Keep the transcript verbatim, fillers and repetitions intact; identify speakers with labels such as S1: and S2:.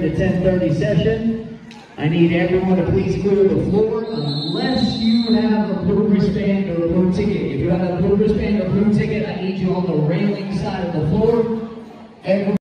S1: the ten thirty session. I need everyone to please clear the floor unless you have a blue wristband or a blue ticket. If you have a blue wristband or blue ticket, I need you on the railing side of the floor. Everyone